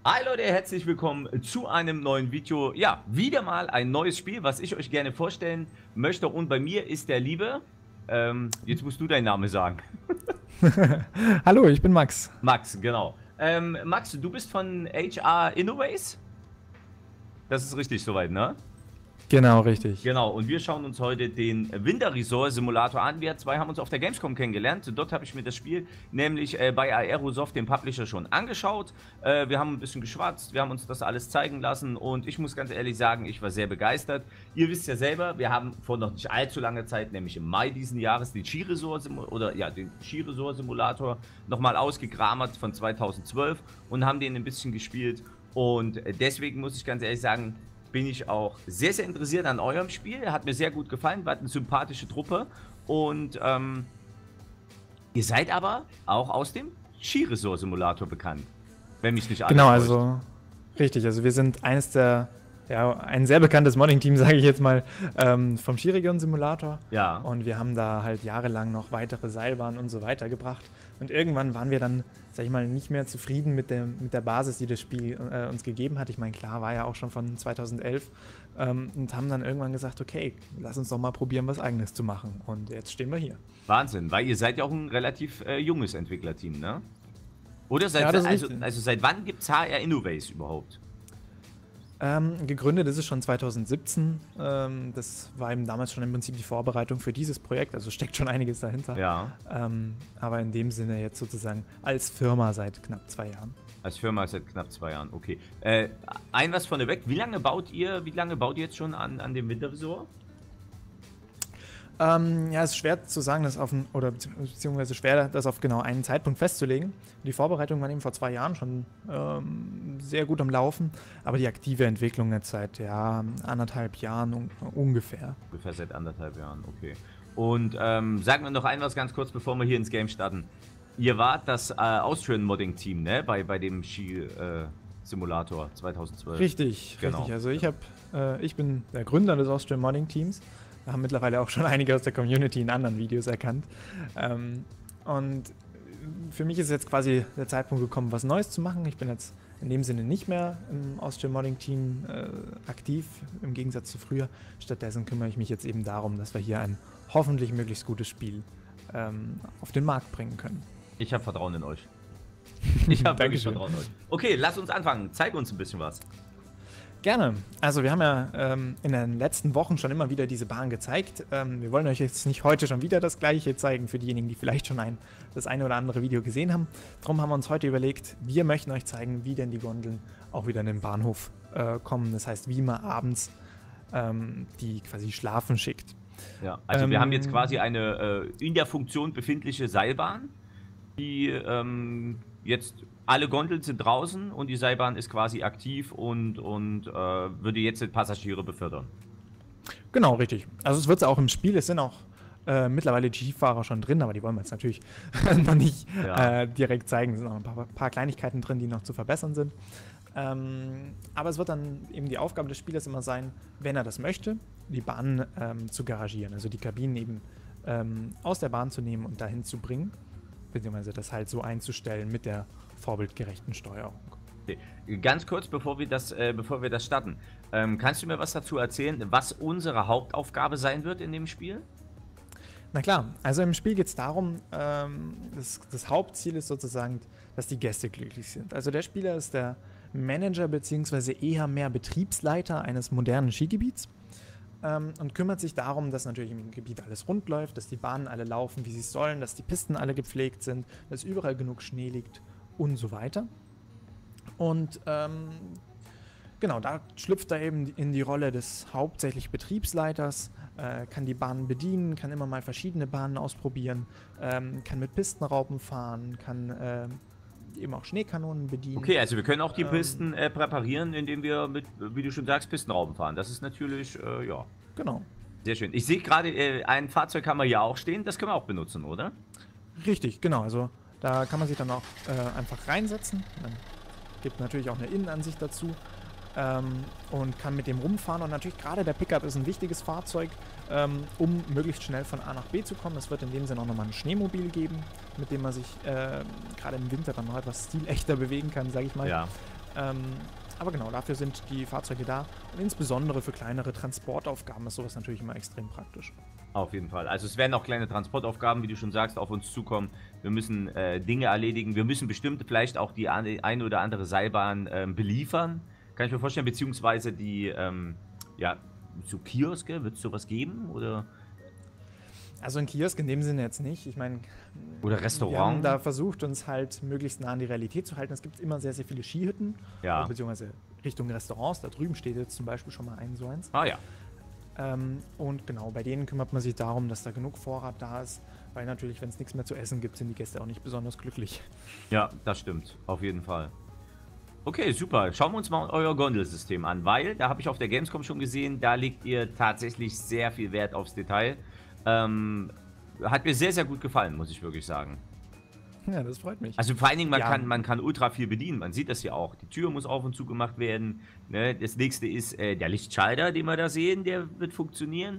Hi Leute, herzlich willkommen zu einem neuen Video. Ja, wieder mal ein neues Spiel, was ich euch gerne vorstellen möchte. Und bei mir ist der Liebe, jetzt musst du deinen Namen sagen. Hallo, ich bin Max. Max, genau. Max, du bist von HR Innoways? Das ist richtig soweit, ne? Genau, richtig. Genau, und wir schauen uns heute den Winter Resort Simulator an. Wir zwei haben uns auf der Gamescom kennengelernt. Dort habe ich mir das Spiel nämlich bei Aerosoft, dem Publisher, schon angeschaut. Wir haben ein bisschen geschwatzt, wir haben uns das alles zeigen lassen und ich muss ganz ehrlich sagen, ich war sehr begeistert. Ihr wisst ja selber, wir haben vor noch nicht allzu langer Zeit, nämlich im Mai diesen Jahres, den Skiresort Simulator nochmal ausgegrammert von 2012 und haben den ein bisschen gespielt. Und deswegen muss ich ganz ehrlich sagen, bin ich auch sehr, sehr interessiert an eurem Spiel. Hat mir sehr gut gefallen, war eine sympathische Truppe. Und ihr seid aber auch aus dem Skiresort Simulator bekannt, wenn mich nicht alles Genau, täuscht. also richtig. Also wir sind ein sehr bekanntes Modding-Team, sage ich jetzt mal, vom Skiregion Simulator. Ja. Und wir haben da halt jahrelang noch weitere Seilbahnen und so weiter gebracht. Und irgendwann waren wir dann, sag ich mal, nicht mehr zufrieden mit der Basis, die das Spiel uns gegeben hat. Ich meine, klar, war ja auch schon von 2011. Und haben dann irgendwann gesagt, okay, lass uns doch mal probieren, was Eigenes zu machen. Und jetzt stehen wir hier. Wahnsinn, weil ihr seid ja auch ein relativ junges Entwicklerteam, ne? Oder Ja, das ist also seit wann gibt es HR Innoways überhaupt? Gegründet ist es schon 2017. Das war eben damals schon im Prinzip die Vorbereitung für dieses Projekt, also steckt schon einiges dahinter. Ja. Aber in dem Sinne jetzt sozusagen als Firma seit knapp 2 Jahren. Als Firma seit knapp 2 Jahren, okay. Ein was vorneweg, wie lange baut ihr jetzt schon an dem Winterresort? Ja, es ist schwer zu sagen, beziehungsweise schwer, das auf genau einen Zeitpunkt festzulegen. Die Vorbereitungen waren eben vor 2 Jahren schon sehr gut am Laufen, aber die aktive Entwicklung jetzt seit 1,5 Jahren ungefähr. Ungefähr seit 1,5 Jahren, okay. Und sagen wir noch was ganz kurz, bevor wir hier ins Game starten. Ihr wart das Austrian Modding Team, ne? Bei dem Ski Simulator 2012. Richtig, genau. Richtig. Also ich bin der Gründer des Austrian Modding Teams. Da haben mittlerweile auch schon einige aus der Community in anderen Videos erkannt. Und für mich ist jetzt quasi der Zeitpunkt gekommen, was Neues zu machen. Ich bin jetzt in dem Sinne nicht mehr im Austrian Modding Team aktiv, im Gegensatz zu früher. Stattdessen kümmere ich mich jetzt eben darum, dass wir hier ein hoffentlich möglichst gutes Spiel auf den Markt bringen können. Ich habe Vertrauen in euch. Ich habe wirklich Vertrauen in euch. Okay, lass uns anfangen. Zeig uns ein bisschen was. Gerne. Also wir haben ja in den letzten Wochen schon immer wieder diese Bahn gezeigt. Wir wollen euch jetzt nicht heute schon wieder das gleiche zeigen für diejenigen, die vielleicht schon das eine oder andere Video gesehen haben. Darum haben wir uns heute überlegt, wir möchten euch zeigen, wie denn die Gondeln auch wieder in den Bahnhof kommen. Das heißt, wie man abends die quasi schlafen schickt. Ja, also wir haben jetzt quasi eine in der Funktion befindliche Seilbahn, die jetzt alle Gondeln sind draußen und die Seilbahn ist quasi aktiv und würde jetzt die Passagiere befördern. Genau, richtig. Also es wird es auch im Spiel, es sind auch mittlerweile die Skifahrer schon drin, aber die wollen wir jetzt natürlich noch nicht direkt zeigen. Es sind noch ein paar Kleinigkeiten drin, die noch zu verbessern sind. Aber es wird dann eben die Aufgabe des Spielers immer sein, wenn er das möchte, die Bahn zu garagieren, also die Kabinen eben aus der Bahn zu nehmen und dahin zu bringen, beziehungsweise das halt so einzustellen mit der vorbildgerechten Steuerung. Okay. Ganz kurz, bevor wir das starten, kannst du mir was dazu erzählen, was unsere Hauptaufgabe sein wird in dem Spiel? Na klar, also im Spiel geht es darum, das Hauptziel ist sozusagen, dass die Gäste glücklich sind. Also der Spieler ist der Manager bzw. eher mehr Betriebsleiter eines modernen Skigebiets und kümmert sich darum, dass natürlich im Gebiet alles rund läuft, dass die Bahnen alle laufen, wie sie sollen, dass die Pisten alle gepflegt sind, dass überall genug Schnee liegt und so weiter. Und genau, da schlüpft er eben in die Rolle des hauptsächlich Betriebsleiters, kann die Bahnen bedienen, kann immer mal verschiedene Bahnen ausprobieren, kann mit Pistenraupen fahren, kann eben auch Schneekanonen bedienen. Okay, also wir können auch die Pisten präparieren, indem wir mit, wie du schon sagst, Pistenraupen fahren. Das ist natürlich, ja. Genau. Sehr schön. Ich sehe gerade, ein Fahrzeug haben wir hier auch stehen, das können wir auch benutzen, oder? Richtig, genau. Also da kann man sich dann auch einfach reinsetzen. Dann gibt natürlich auch eine Innenansicht dazu. Und kann mit dem rumfahren. Und natürlich gerade der Pickup ist ein wichtiges Fahrzeug, um möglichst schnell von A nach B zu kommen. Es wird in dem Sinne auch nochmal ein Schneemobil geben, mit dem man sich gerade im Winter dann noch etwas stilechter bewegen kann, sage ich mal. Ja. Aber genau, dafür sind die Fahrzeuge da. Und insbesondere für kleinere Transportaufgaben ist sowas natürlich immer extrem praktisch. Auf jeden Fall. Also es werden auch kleine Transportaufgaben, wie du schon sagst, auf uns zukommen. Wir müssen Dinge erledigen. Wir müssen bestimmt vielleicht auch die eine oder andere Seilbahn beliefern. Kann ich mir vorstellen, beziehungsweise die, ja, so Kioske, wird es sowas geben? Also ein Kiosk in dem Sinne jetzt nicht. Ich meine, Oder wir haben Restaurant? da versucht, uns halt möglichst nah an die Realität zu halten. Es gibt immer sehr, sehr viele Skihütten, Ja. beziehungsweise Richtung Restaurants. Da drüben steht jetzt zum Beispiel schon mal so eins. Ah ja. Und genau, bei denen kümmert man sich darum, dass da genug Vorrat da ist, weil natürlich, wenn es nichts mehr zu essen gibt, sind die Gäste auch nicht besonders glücklich. Ja, das stimmt. Auf jeden Fall. Okay, super. Schauen wir uns mal euer Gondelsystem an, weil, da habe ich auf der Gamescom schon gesehen, da legt ihr tatsächlich sehr viel Wert aufs Detail. Hat mir sehr, sehr gut gefallen, muss ich wirklich sagen. Ja, das freut mich. Also vor allen Dingen, Ja. man kann ultra viel bedienen. Man sieht das ja auch. Die Tür muss auf und zu gemacht werden. Ne? Das nächste ist der Lichtschalter, den wir da sehen, der wird funktionieren.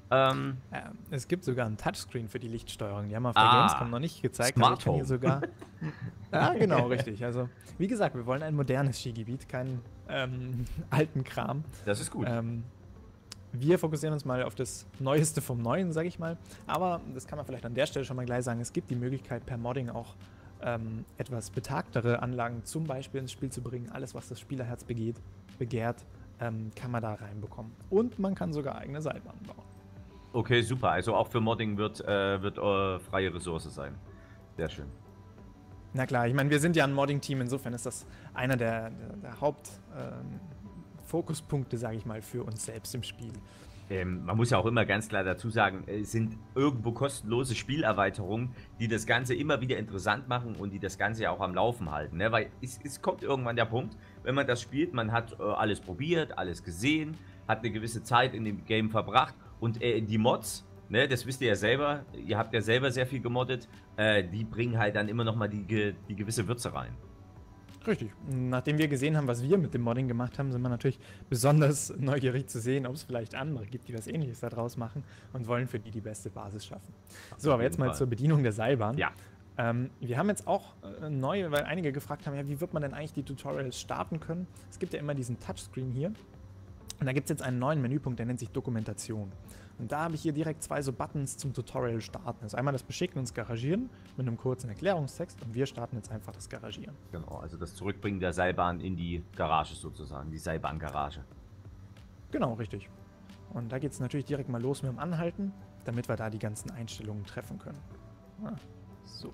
Es gibt sogar ein Touchscreen für die Lichtsteuerung. Die haben wir auf der Ah, Gamescom noch nicht gezeigt. Smart aber ich kann hier Home. sogar. Ja, genau, richtig. Also, wie gesagt, wir wollen ein modernes Skigebiet, keinen alten Kram. Das ist gut. Wir fokussieren uns mal auf das Neueste vom Neuen, sage ich mal. Aber das kann man vielleicht an der Stelle schon mal gleich sagen. Es gibt die Möglichkeit, per Modding auch etwas betagtere Anlagen zum Beispiel ins Spiel zu bringen. Alles, was das Spielerherz begehrt, kann man da reinbekommen. Und man kann sogar eigene Seilbahnen bauen. Okay, super. Also auch für Modding wird freie Ressource sein. Sehr schön. Na klar, ich meine, wir sind ja ein Modding-Team, insofern ist das einer der Hauptfokuspunkte, sage ich mal, für uns selbst im Spiel. Man muss ja auch immer ganz klar dazu sagen, es sind irgendwo kostenlose Spielerweiterungen, die das Ganze immer wieder interessant machen und die das Ganze ja auch am Laufen halten. Ne? Weil es kommt irgendwann der Punkt, wenn man das spielt, man hat alles probiert, alles gesehen, hat eine gewisse Zeit in dem Game verbracht und die Mods, ne, das wisst ihr ja selber, ihr habt ja selber sehr viel gemoddet, die bringen halt dann immer nochmal die gewisse Würze rein. Richtig. Nachdem wir gesehen haben, was wir mit dem Modding gemacht haben, sind wir natürlich besonders neugierig zu sehen, ob es vielleicht andere gibt, die was Ähnliches daraus machen und wollen für die beste Basis schaffen. So, aber jetzt mal zur Bedienung der Seilbahn. Ja. Wir haben jetzt auch neu, weil einige gefragt haben, ja, wie wird man denn eigentlich die Tutorials starten können? Es gibt ja immer diesen Touchscreen hier. Und da gibt es jetzt einen neuen Menüpunkt, der nennt sich Dokumentation. Und da habe ich hier direkt zwei so Buttons zum Tutorial starten. Das ist einmal das Beschicken und das Garagieren mit einem kurzen Erklärungstext und wir starten jetzt einfach das Garagieren. Genau, also das Zurückbringen der Seilbahn in die Garage sozusagen, die Seilbahngarage. Genau, richtig. Und da geht es natürlich direkt mal los mit dem Anhalten, damit wir da die ganzen Einstellungen treffen können. So.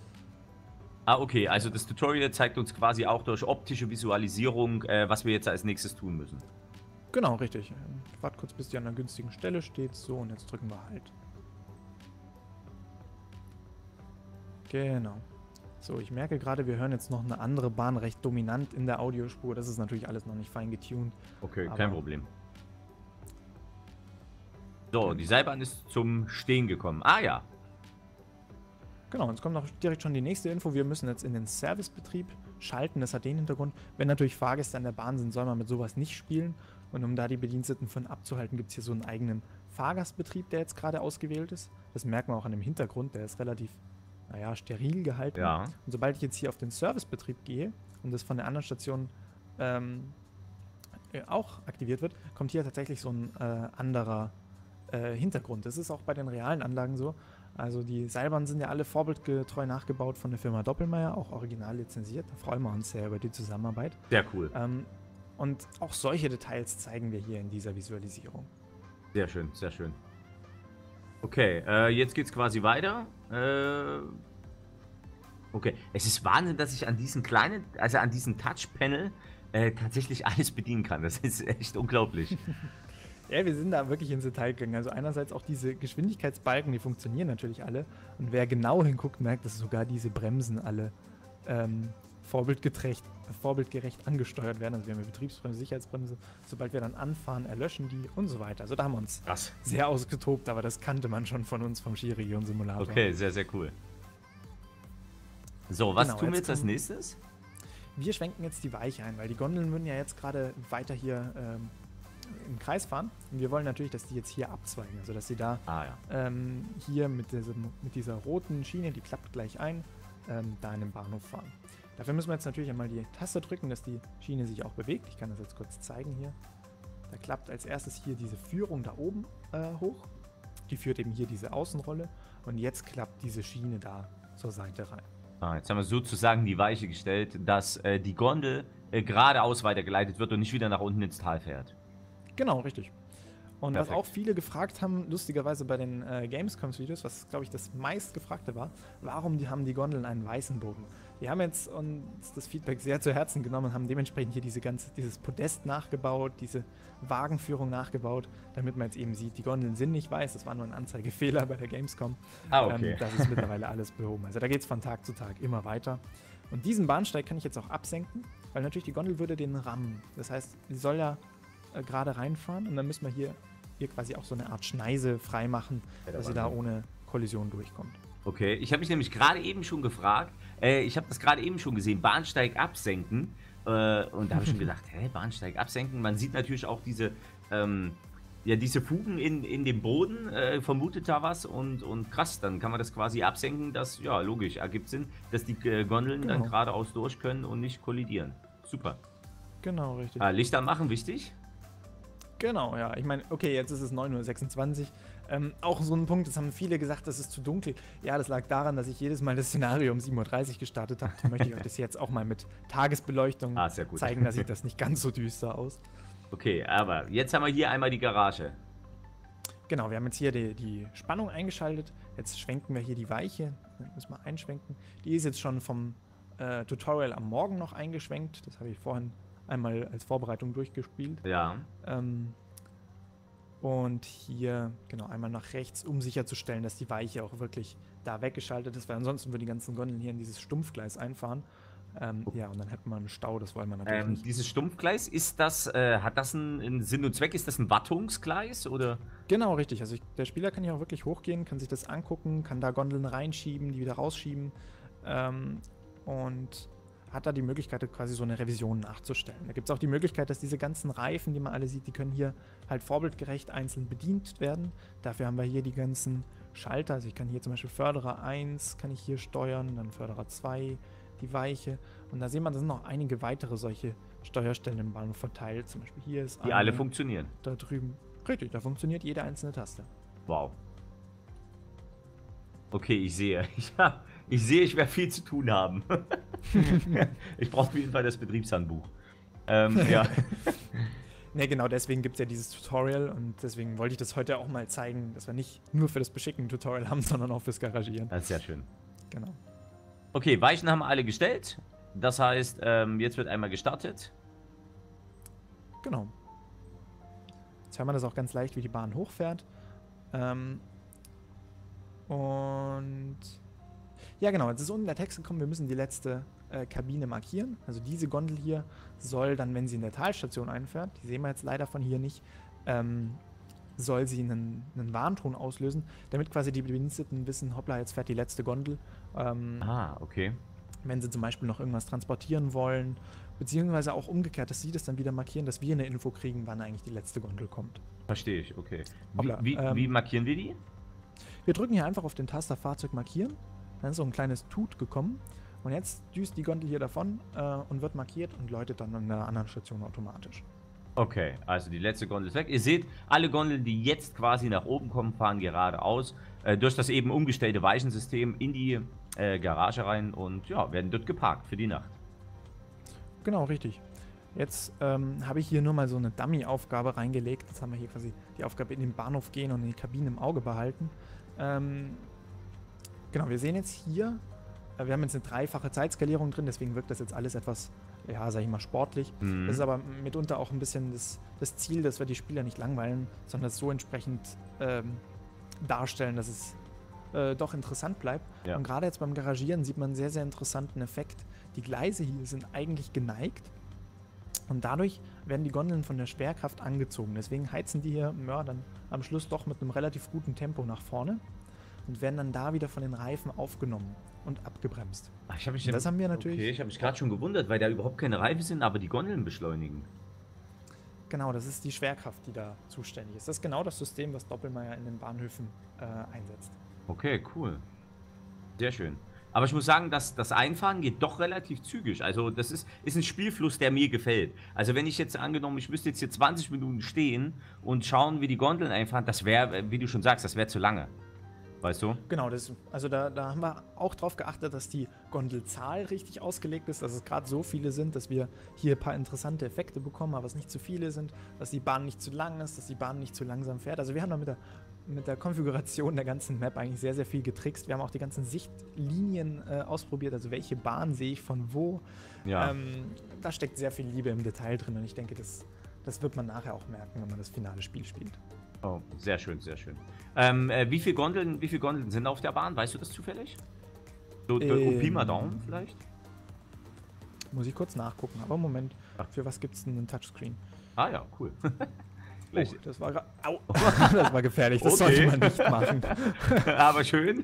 Ah, okay, also das Tutorial zeigt uns quasi auch durch optische Visualisierung, was wir jetzt als nächstes tun müssen. Genau, richtig. Ich warte kurz, bis die an einer günstigen Stelle steht. So, und jetzt drücken wir halt. Genau. So, ich merke gerade, wir hören jetzt noch eine andere Bahn recht dominant in der Audiospur. Das ist natürlich alles noch nicht fein getuned. Okay, kein Problem. So, die Seilbahn ist zum Stehen gekommen. Ah ja. Genau, jetzt kommt auch direkt schon die nächste Info. Wir müssen jetzt in den Servicebetrieb schalten. Das hat den Hintergrund. Wenn natürlich Fahrgäste an der Bahn sind, soll man mit sowas nicht spielen. Und um da die Bediensteten von abzuhalten, gibt es hier so einen eigenen Fahrgastbetrieb, der jetzt gerade ausgewählt ist. Das merkt man auch an dem Hintergrund. Der ist relativ, naja, steril gehalten. Ja. Und sobald ich jetzt hier auf den Servicebetrieb gehe und das von der anderen Station auch aktiviert wird, kommt hier tatsächlich so ein anderer Hintergrund. Das ist auch bei den realen Anlagen so. Also die Seilbahnen sind ja alle vorbildgetreu nachgebaut von der Firma Doppelmayr, auch original lizenziert. Da freuen wir uns sehr über die Zusammenarbeit. Sehr cool. Und auch solche Details zeigen wir hier in dieser Visualisierung. Sehr schön, sehr schön. Okay, jetzt geht's quasi weiter. Okay, es ist Wahnsinn, dass ich an diesen kleinen, also an diesem Touchpanel tatsächlich alles bedienen kann. Das ist echt unglaublich. Ja, wir sind da wirklich ins Detail gegangen. Also einerseits auch diese Geschwindigkeitsbalken, die funktionieren natürlich alle. Und wer genau hinguckt, merkt, dass sogar diese Bremsen alle vorbildgerecht angesteuert werden. Also wir haben eine Betriebsbremse, Sicherheitsbremse. Sobald wir dann anfahren, erlöschen die und so weiter. Also da haben wir uns sehr ausgetobt, aber das kannte man schon von uns vom Skiregion-Simulator. Okay, sehr, sehr cool. So, was Genau, tun wir jetzt jetzt als nächstes? Wir schwenken jetzt die Weiche ein, weil die Gondeln würden ja jetzt gerade weiter hier im Kreis fahren. Und wir wollen natürlich, dass die jetzt hier abzweigen. Also dass sie da hier mit dieser roten Schiene, die klappt gleich ein, da in den Bahnhof fahren. Dafür müssen wir jetzt natürlich einmal die Taste drücken, dass die Schiene sich auch bewegt. Ich kann das jetzt kurz zeigen hier. Da klappt als erstes hier diese Führung da oben hoch. Die führt eben hier diese Außenrolle. Und jetzt klappt diese Schiene da zur Seite rein. Ah, jetzt haben wir sozusagen die Weiche gestellt, dass die Gondel geradeaus weitergeleitet wird und nicht wieder nach unten ins Tal fährt. Genau, richtig. Und Perfekt. was auch viele gefragt haben, lustigerweise bei den Gamescoms-Videos, was glaube ich das meistgefragte war, warum haben die Gondeln einen weißen Boden? Wir haben jetzt uns das Feedback sehr zu Herzen genommen und haben dementsprechend hier dieses Podest nachgebaut, diese Wagenführung nachgebaut, damit man jetzt eben sieht, die Gondeln sind nicht weiß, das war nur ein Anzeigefehler bei der Gamescom. Ah, okay. Das ist mittlerweile alles behoben. Also da geht es von Tag zu Tag immer weiter. Und diesen Bahnsteig kann ich jetzt auch absenken, weil natürlich die Gondel würde den rammen. Das heißt, sie soll ja gerade reinfahren und dann müssen wir hier quasi auch so eine Art Schneise freimachen, dass sie da ohne Kollision durchkommt. Okay, ich habe mich nämlich gerade eben schon gefragt, ich habe das gerade eben schon gesehen, Bahnsteig absenken. Und da habe ich schon gedacht, hä, Bahnsteig absenken? Man sieht natürlich auch diese, ja, diese Fugen in dem Boden, vermutet da was und krass, dann kann man das quasi absenken, das, ja, logisch, ergibt Sinn, dass die Gondeln dann geradeaus durch können und nicht kollidieren. Super. Genau, richtig. Lichter machen, wichtig. Genau, ja. Ich meine, okay, jetzt ist es 9:26 Uhr. Auch so ein Punkt, das haben viele gesagt, das ist zu dunkel. Ja, das lag daran, dass ich jedes Mal das Szenario um 7:30 Uhr gestartet habe. Da möchte ich euch das jetzt auch mal mit Tagesbeleuchtung sehr gut. zeigen, da sieht das nicht ganz so düster aus. Okay, aber jetzt haben wir hier einmal die Garage. Genau, wir haben jetzt hier die Spannung eingeschaltet. Jetzt schwenken wir hier die Weiche. Dann müssen wir einschwenken. Die ist jetzt schon vom Tutorial am Morgen noch eingeschwenkt. Das habe ich vorhin einmal als Vorbereitung durchgespielt. Ja. Und hier, genau, einmal nach rechts, um sicherzustellen, dass die Weiche auch wirklich da weggeschaltet ist, weil ansonsten würden die ganzen Gondeln hier in dieses Stumpfgleis einfahren. Ja, und dann hätten wir einen Stau, das wollen wir natürlich nicht. Dieses Stumpfgleis, ist das, hat das einen Sinn und Zweck? Ist das ein Wartungsgleis oder? Genau, richtig. Also der Spieler kann hier auch wirklich hochgehen, kann sich das angucken, kann da Gondeln reinschieben, die wieder rausschieben und hat da die Möglichkeit, quasi so eine Revision nachzustellen. Da gibt es auch die Möglichkeit, dass diese ganzen Reifen, die man alle sieht, die können hier halt vorbildgerecht einzeln bedient werden. Dafür haben wir hier die ganzen Schalter. Also ich kann hier zum Beispiel Förderer 1, kann ich hier steuern, dann Förderer 2, die Weiche. Und da sehen wir, da sind noch einige weitere solche Steuerstellen im Bahnhof verteilt. Zum Beispiel hier ist Die alle funktionieren. Da drüben. Richtig, da funktioniert jede einzelne Taste. Wow. Okay, ich sehe. Ja, ich werde viel zu tun haben. Ich brauche auf jeden Fall das Betriebshandbuch. Ja. Ne, genau, deswegen gibt es ja dieses Tutorial und deswegen wollte ich das heute auch mal zeigen, dass wir nicht nur für das Beschicken ein Tutorial haben, sondern auch fürs Garagieren. Das ist sehr schön. Genau. Okay, Weichen haben wir alle gestellt. Das heißt, jetzt wird einmal gestartet. Genau. Jetzt hört man das auch ganz leicht, wie die Bahn hochfährt. Und ja, genau, jetzt ist unten der Text gekommen, wir müssen die letzte Kabine markieren. Also diese Gondel hier soll dann, wenn sie in der Talstation einfährt, die sehen wir jetzt leider von hier nicht, soll sie einen Warnton auslösen, damit quasi die Bediensteten wissen, hoppla, jetzt fährt die letzte Gondel. Okay. Wenn sie zum Beispiel noch irgendwas transportieren wollen, beziehungsweise auch umgekehrt, dass sie das dann wieder markieren, dass wir eine Info kriegen, wann eigentlich die letzte Gondel kommt. Verstehe ich, okay. Hoppla, Wie markieren wir die? Wir drücken hier einfach auf den Taster Fahrzeug markieren, dann ist so ein kleines Tut gekommen und jetzt düst die Gondel hier davon und wird markiert und läutet dann an einer anderen Station automatisch. Okay, also die letzte Gondel ist weg. Ihr seht, alle Gondeln, die jetzt quasi nach oben kommen, fahren geradeaus durch das eben umgestellte Weichensystem in die Garage rein und ja, werden dort geparkt für die Nacht. Genau, richtig. Jetzt habe ich hier nur mal so eine Dummy-Aufgabe reingelegt. Jetzt haben wir hier quasi die Aufgabe in den Bahnhof gehen und die Kabine im Auge behalten. Genau, wir sehen jetzt hier, wir haben jetzt eine dreifache Zeitskalierung drin, deswegen wirkt das jetzt alles etwas, ja, sag ich mal, sportlich. Mhm. Das ist aber mitunter auch ein bisschen das Ziel, dass wir die Spieler nicht langweilen, sondern es so entsprechend darstellen, dass es doch interessant bleibt. Ja. Und gerade jetzt beim Garagieren sieht man einen sehr, sehr interessanten Effekt. Die Gleise hier sind eigentlich geneigt und dadurch werden die Gondeln von der Schwerkraft angezogen. Deswegen heizen die hier dann am Schluss doch mit einem relativ guten Tempo nach vorne und werden dann da wieder von den Reifen aufgenommen und abgebremst. Ach, das haben wir natürlich. Okay, ich habe mich gerade schon gewundert, weil da überhaupt keine Reifen sind, aber die Gondeln beschleunigen. Genau, das ist die Schwerkraft, die da zuständig ist. Das ist genau das System, was Doppelmayr in den Bahnhöfen einsetzt. Okay, cool. Sehr schön. Aber ich muss sagen, dass das Einfahren geht doch relativ zügig. Also das ist ein Spielfluss, der mir gefällt. Also wenn ich jetzt angenommen, ich müsste jetzt hier 20 Minuten stehen und schauen, wie die Gondeln einfahren, das wäre, wie du schon sagst, das wäre zu lange. Weißt du? Genau, also da haben wir auch darauf geachtet, dass die Gondelzahl richtig ausgelegt ist, dass es gerade so viele sind, dass wir hier ein paar interessante Effekte bekommen, aber es nicht zu viele sind, dass die Bahn nicht zu lang ist, dass die Bahn nicht zu langsam fährt. Also wir haben da mit der Konfiguration der ganzen Map eigentlich sehr, sehr viel getrickst. Wir haben auch die ganzen Sichtlinien ausprobiert, also welche Bahn sehe ich von wo. Ja. Da steckt sehr viel Liebe im Detail drin und ich denke, das wird man nachher auch merken, wenn man das finale Spiel spielt. Oh, sehr schön, sehr schön. Wie viele Gondeln sind auf der Bahn? Weißt du das zufällig? So Pi mal Daumen vielleicht? Muss ich kurz nachgucken, aber Moment, für was gibt es denn einen Touchscreen? Ah ja, cool. Oh, das war das war gefährlich, das sollte man nicht machen. Aber schön.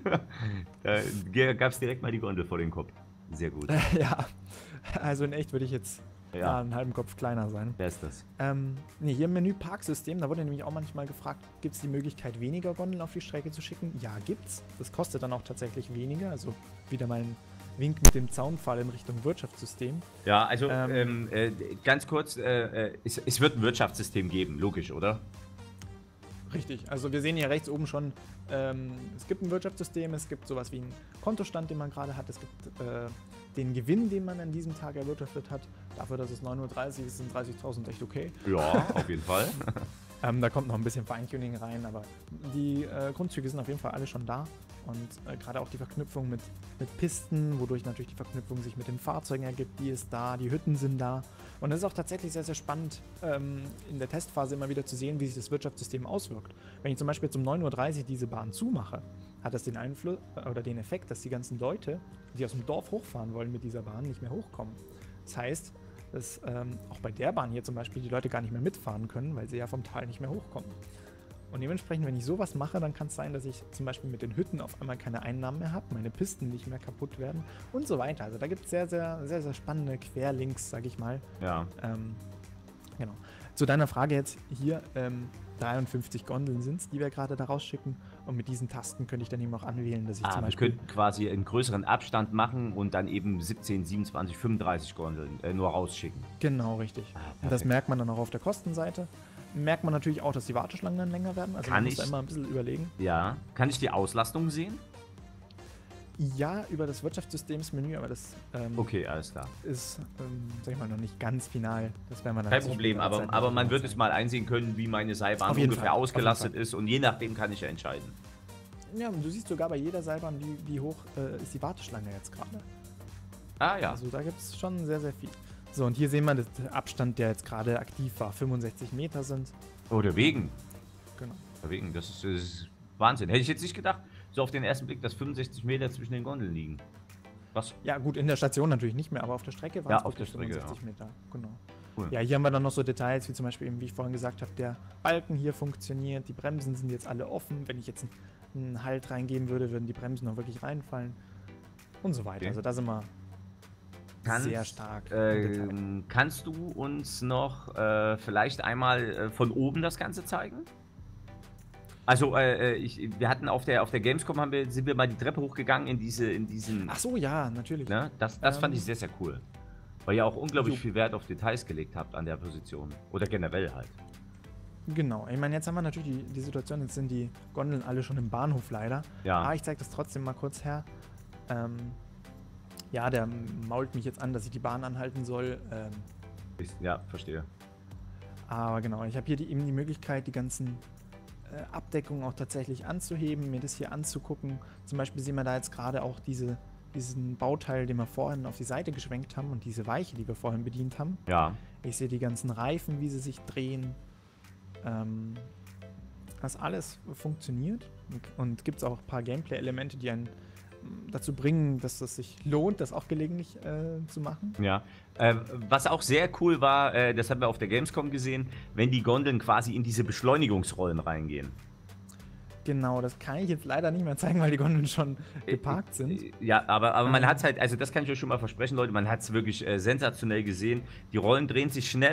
Da gab es direkt mal die Gondel vor den Kopf. Sehr gut. Ja, also in echt würde ich jetzt einen halben Kopf kleiner sein. Wer ist das? Nee, hier im Menü Parksystem, da wurde nämlich auch manchmal gefragt, gibt es die Möglichkeit, weniger Gondeln auf die Strecke zu schicken? Ja, gibt's. Das kostet dann auch tatsächlich weniger, also wieder mal ein Wink mit dem Zaunpfahl in Richtung Wirtschaftssystem. Ja, also ganz kurz, es wird ein Wirtschaftssystem geben, logisch, oder? Richtig, also wir sehen hier rechts oben schon, es gibt ein Wirtschaftssystem, es gibt sowas wie einen Kontostand, den man gerade hat, es gibt den Gewinn, den man an diesem Tag erwirtschaftet hat. Dafür, dass es 9:30 Uhr ist, sind 30.000 echt okay. Ja, auf jeden Fall. Da kommt noch ein bisschen Feintuning rein, aber die Grundzüge sind auf jeden Fall alle schon da. Und gerade auch die Verknüpfung mit Pisten, wodurch natürlich die Verknüpfung sich mit den Fahrzeugen ergibt, die ist da, die Hütten sind da. Und es ist auch tatsächlich sehr, sehr spannend, in der Testphase immer wieder zu sehen, wie sich das Wirtschaftssystem auswirkt. Wenn ich zum Beispiel jetzt um 9:30 Uhr diese Bahn zumache, hat das den Einfluss oder den Effekt, dass die ganzen Leute, die aus dem Dorf hochfahren wollen mit dieser Bahn, nicht mehr hochkommen. Das heißt, dass auch bei der Bahn hier zum Beispiel die Leute gar nicht mehr mitfahren können, weil sie ja vom Tal nicht mehr hochkommen. Und dementsprechend, wenn ich sowas mache, dann kann es sein, dass ich zum Beispiel mit den Hütten auf einmal keine Einnahmen mehr habe, meine Pisten nicht mehr kaputt werden und so weiter. Also da gibt es sehr, sehr, sehr, sehr spannende Querlinks, sag ich mal. Ja. Genau. Zu deiner Frage jetzt hier, 53 Gondeln sind es, die wir gerade da rausschicken. Und mit diesen Tasten könnte ich dann eben auch anwählen, dass ich zum Beispiel... Wir könnten quasi einen größeren Abstand machen und dann eben 17, 27, 35 Gondeln nur rausschicken. Genau, richtig. Und das merkt man dann auch auf der Kostenseite. Merkt man natürlich auch, dass die Warteschlangen dann länger werden. Also man muss da immer ein bisschen überlegen. Ja. Kann ich die Auslastung sehen? Ja, über das Wirtschaftssystemsmenü, aber das okay, alles klar. Ist, sag ich mal, noch nicht ganz final. Das werden wir dann kein Problem, aber man wird es mal einsehen können, wie meine Seilbahn ungefähr ausgelastet ist und je nachdem kann ich ja entscheiden. Ja, und du siehst sogar bei jeder Seilbahn, wie hoch ist die Warteschlange jetzt gerade. Ah ja. Also da gibt es schon sehr, sehr viel. So, und hier sehen wir den Abstand, der jetzt gerade aktiv war. 65 Meter sind. Oh, der Wegen. Genau. Der Wegen, das ist Wahnsinn. Hätte ich jetzt nicht gedacht, so auf den ersten Blick, dass 65 Meter zwischen den Gondeln liegen. Was? Ja, gut, in der Station natürlich nicht mehr, aber auf der Strecke waren es auf der Strecke, 65 Meter. Genau. Cool. Ja, hier haben wir dann noch so Details, wie zum Beispiel, eben, wie ich vorhin gesagt habe, der Balken hier funktioniert, die Bremsen sind jetzt alle offen. Wenn ich jetzt einen Halt reingeben würde, würden die Bremsen auch wirklich reinfallen. Und so weiter. Okay. Also da sind wir sehr stark. Kannst du uns noch vielleicht einmal von oben das Ganze zeigen? Also, wir hatten auf der Gamescom sind wir mal die Treppe hochgegangen in diesen. Ach so, ja, natürlich. Ne? Das fand ich sehr, sehr cool. Weil ihr auch unglaublich viel Wert auf Details gelegt habt an der Position. Oder generell halt. Genau. Ich meine, jetzt haben wir natürlich die Situation, jetzt sind die Gondeln alle schon im Bahnhof leider. Ja. Aber ich zeige das trotzdem mal kurz her. Ja, der mault mich jetzt an, dass ich die Bahn anhalten soll. Ja, verstehe. Aber genau, ich habe hier eben die Möglichkeit, die ganzen Abdeckungen auch tatsächlich anzuheben, mir das hier anzugucken. Zum Beispiel sehen wir da jetzt gerade auch diesen Bauteil, den wir vorhin auf die Seite geschwenkt haben und diese Weiche, die wir vorhin bedient haben. Ja. Ich sehe die ganzen Reifen, wie sie sich drehen. Das alles funktioniert und gibt es auch ein paar Gameplay-Elemente, die einen dazu bringen, dass es sich lohnt, das auch gelegentlich zu machen. Ja, was auch sehr cool war, das haben wir auf der Gamescom gesehen, wenn die Gondeln quasi in diese Beschleunigungsrollen reingehen. Genau, das kann ich jetzt leider nicht mehr zeigen, weil die Gondeln schon geparkt sind. Ja, aber man hat es halt, also das kann ich euch schon mal versprechen, Leute, man hat es wirklich sensationell gesehen. Die Rollen drehen sich schneller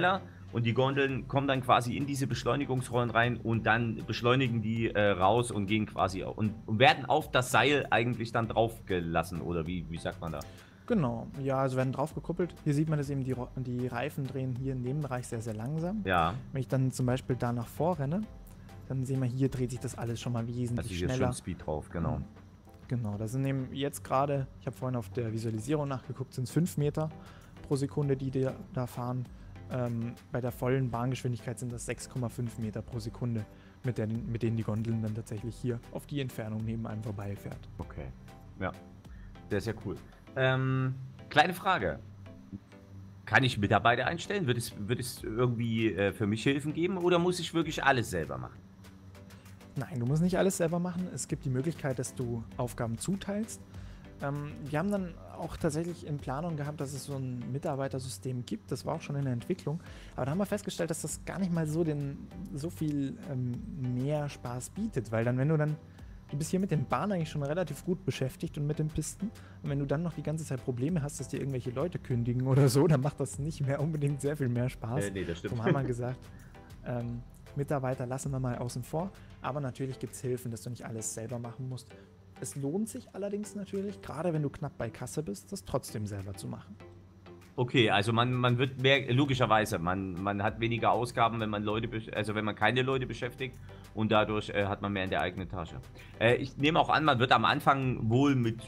und die Gondeln kommen dann quasi in diese Beschleunigungsrollen rein und dann beschleunigen die raus und gehen quasi und werden auf das Seil eigentlich dann draufgelassen, oder wie sagt man da? Genau, ja, also werden drauf gekuppelt. Hier sieht man, dass eben die Reifen drehen hier in dem Bereich sehr, sehr langsam. Ja. Wenn ich dann zum Beispiel da nach vorrenne, dann sehen wir, hier dreht sich das alles schon mal wesentlich also hier schneller. ist schon Speed drauf, genau. Genau, das sind eben jetzt gerade, ich habe vorhin auf der Visualisierung nachgeguckt, sind es 5 Meter pro Sekunde, die da fahren. Bei der vollen Bahngeschwindigkeit sind das 6,5 Meter pro Sekunde, mit denen die Gondeln dann tatsächlich hier auf die Entfernung neben einem vorbeifährt. Okay, ja, sehr, sehr cool. Kleine Frage. Kann ich Mitarbeiter einstellen? Wird es irgendwie für mich Hilfen geben oder muss ich wirklich alles selber machen? Nein, du musst nicht alles selber machen. Es gibt die Möglichkeit, dass du Aufgaben zuteilst. Wir haben dann auch tatsächlich in Planung gehabt, dass es so ein Mitarbeitersystem gibt. Das war auch schon in der Entwicklung. Aber da haben wir festgestellt, dass das gar nicht mal so viel mehr Spaß bietet. Weil dann, du bist hier mit den Bahnen eigentlich schon relativ gut beschäftigt und mit den Pisten. Und wenn du dann noch die ganze Zeit Probleme hast, dass dir irgendwelche Leute kündigen oder so, dann macht das nicht mehr unbedingt sehr viel mehr Spaß. Nee, das stimmt. Darum haben wir gesagt, Mitarbeiter lassen wir mal außen vor. Aber natürlich gibt es Hilfen, dass du nicht alles selber machen musst. Es lohnt sich allerdings natürlich, gerade wenn du knapp bei Kasse bist, das trotzdem selber zu machen. Okay, also man wird mehr, logischerweise, man hat weniger Ausgaben, wenn man wenn man keine Leute beschäftigt und dadurch hat man mehr in der eigenen Tasche. Ich nehme auch an, man wird am Anfang wohl mit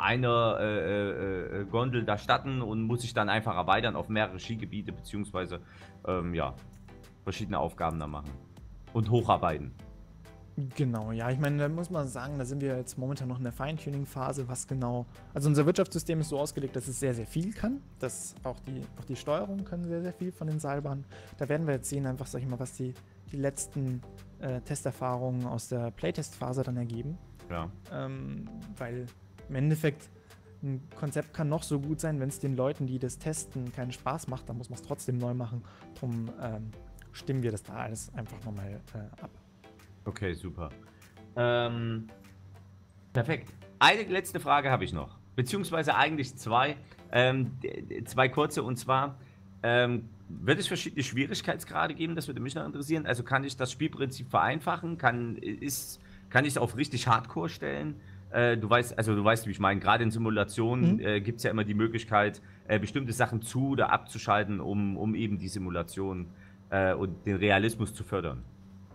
einer Gondel da starten und muss sich dann einfach erweitern auf mehrere Skigebiete, beziehungsweise ja, verschiedene Aufgaben da machen und hocharbeiten. Genau, ja, ich meine, da muss man sagen, da sind wir jetzt momentan noch in der Feintuning-Phase, was genau. Also unser Wirtschaftssystem ist so ausgelegt, dass es sehr, sehr viel kann. Auch die Steuerungen können sehr, sehr viel von den Seilbahnen. Da werden wir jetzt sehen, einfach, sag ich mal, was die letzten Testerfahrungen aus der Playtest-Phase dann ergeben. Ja. Weil im Endeffekt ein Konzept kann noch so gut sein, wenn es den Leuten, die das testen, keinen Spaß macht, dann muss man es trotzdem neu machen. Darum stimmen wir das da alles einfach nochmal ab. Okay, super. Perfekt. Eine letzte Frage habe ich noch. Beziehungsweise eigentlich zwei. Zwei kurze. Und zwar, wird es verschiedene Schwierigkeitsgrade geben? Das würde mich noch interessieren. Also kann ich das Spielprinzip vereinfachen? Kann ich es auf richtig Hardcore stellen? Du weißt, wie ich meine. Gerade in Simulationen gibt es ja immer die Möglichkeit, bestimmte Sachen zu- oder abzuschalten, um eben die Simulation und den Realismus zu fördern.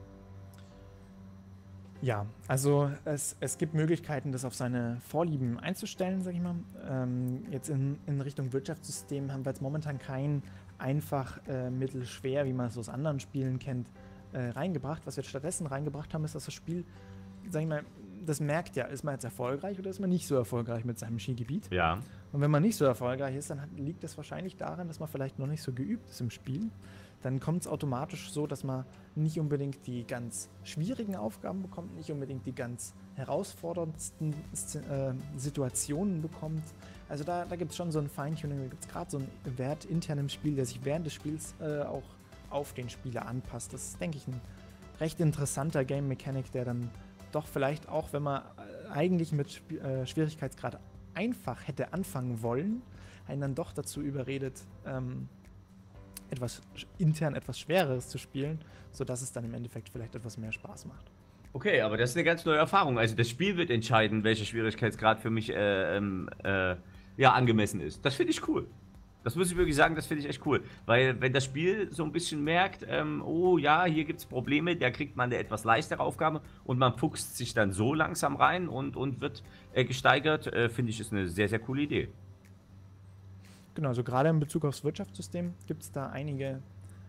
Ja, also es gibt Möglichkeiten, das auf seine Vorlieben einzustellen, sag ich mal. Jetzt in Richtung Wirtschaftssystem haben wir jetzt momentan kein einfach mittelschwer, wie man es aus anderen Spielen kennt, reingebracht. Was wir stattdessen reingebracht haben, ist, dass das Spiel, sag ich mal, das merkt ja, ist man jetzt erfolgreich oder ist man nicht so erfolgreich mit seinem Skigebiet. Ja. Und wenn man nicht so erfolgreich ist, dann liegt das wahrscheinlich daran, dass man vielleicht noch nicht so geübt ist im Spiel. Dann kommt es automatisch so, dass man nicht unbedingt die ganz schwierigen Aufgaben bekommt, nicht unbedingt die ganz herausforderndsten Situationen bekommt. Also da gibt es schon so ein Feintuning, da gibt es gerade so einen Wert intern im Spiel, der sich während des Spiels auch auf den Spieler anpasst. Das ist, denke ich, ein recht interessanter Game Mechanic, der dann doch vielleicht auch, wenn man eigentlich mit Schwierigkeitsgrad einfach hätte anfangen wollen, einen dann doch dazu überredet, intern etwas Schwereres zu spielen, sodass es dann im Endeffekt vielleicht etwas mehr Spaß macht. Okay, aber das ist eine ganz neue Erfahrung. Also das Spiel wird entscheiden, welcher Schwierigkeitsgrad für mich ja, angemessen ist. Das finde ich cool. Das muss ich wirklich sagen, das finde ich echt cool. Weil wenn das Spiel so ein bisschen merkt, oh ja, hier gibt es Probleme, da kriegt man eine etwas leichtere Aufgabe und man fuchst sich dann so langsam rein und wird gesteigert, finde ich, ist eine sehr, sehr coole Idee. Genau, also gerade in Bezug aufs Wirtschaftssystem gibt es da einige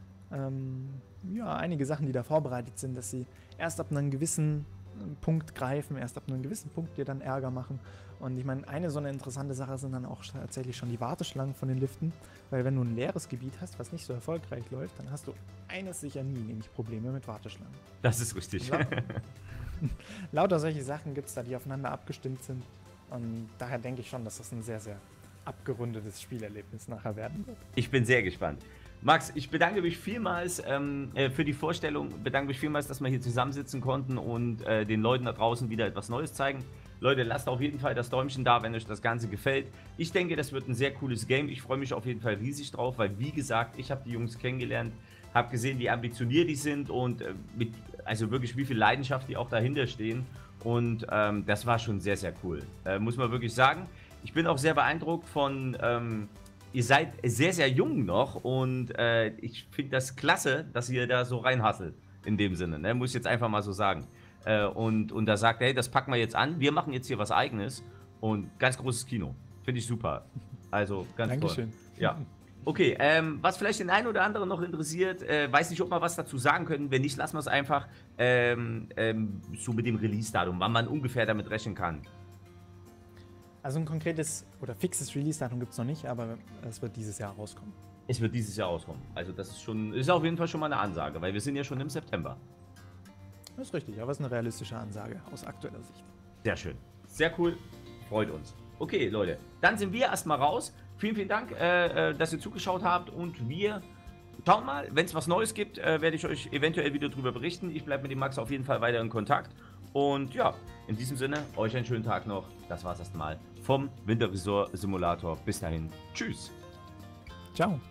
Sachen, die da vorbereitet sind, dass sie erst ab einem gewissen Punkt greifen, erst ab einem gewissen Punkt dir dann Ärger machen. Und ich meine, so eine interessante Sache sind dann auch tatsächlich schon die Warteschlangen von den Liften, weil wenn du ein leeres Gebiet hast, was nicht so erfolgreich läuft, dann hast du eines sicher nie, nämlich Probleme mit Warteschlangen. Das ist richtig. Lauter solche Sachen gibt es da, die aufeinander abgestimmt sind. Und daher denke ich schon, dass das ein sehr, sehr abgerundetes Spielerlebnis nachher werden wird. Ich bin sehr gespannt. Max, ich bedanke mich vielmals für die Vorstellung, bedanke mich vielmals, dass wir hier zusammensitzen konnten und den Leuten da draußen wieder etwas Neues zeigen. Leute, lasst auf jeden Fall das Däumchen da, wenn euch das Ganze gefällt. Ich denke, das wird ein sehr cooles Game. Ich freue mich auf jeden Fall riesig drauf, weil, wie gesagt, ich habe die Jungs kennengelernt, habe gesehen, wie ambitioniert die sind und also wirklich, wie viel Leidenschaft die auch dahinter stehen. Und das war schon sehr, sehr cool. Muss man wirklich sagen. Ich bin auch sehr beeindruckt von... ihr seid sehr, sehr jung noch und ich finde das klasse, dass ihr da so reinhasselt. In dem Sinne, ne? Muss ich jetzt einfach mal so sagen. Und da sagt, hey, das packen wir jetzt an. Wir machen jetzt hier was Eigenes und ganz großes Kino. Finde ich super. Also ganz Dankeschön. toll. Ja. Okay, was vielleicht den einen oder anderen noch interessiert, weiß nicht, ob wir was dazu sagen können. Wenn nicht, lassen wir es einfach so mit dem Release-Datum, wann man ungefähr damit rechnen kann. Also ein konkretes oder fixes Release-Datum gibt es noch nicht, aber es wird dieses Jahr rauskommen. Es wird dieses Jahr rauskommen. Also das ist auf jeden Fall schon mal eine Ansage, weil wir sind ja schon im September. Das ist richtig, aber es ist eine realistische Ansage aus aktueller Sicht. Sehr schön. Sehr cool. Freut uns. Okay, Leute. Dann sind wir erstmal raus. Vielen, vielen Dank, dass ihr zugeschaut habt. Und wir schauen mal, wenn es was Neues gibt, werde ich euch eventuell wieder darüber berichten. Ich bleibe mit dem Max auf jeden Fall weiter in Kontakt. Und ja, in diesem Sinne, euch einen schönen Tag noch. Das war's erstmal vom Winterresort Simulator. Bis dahin. Tschüss. Ciao.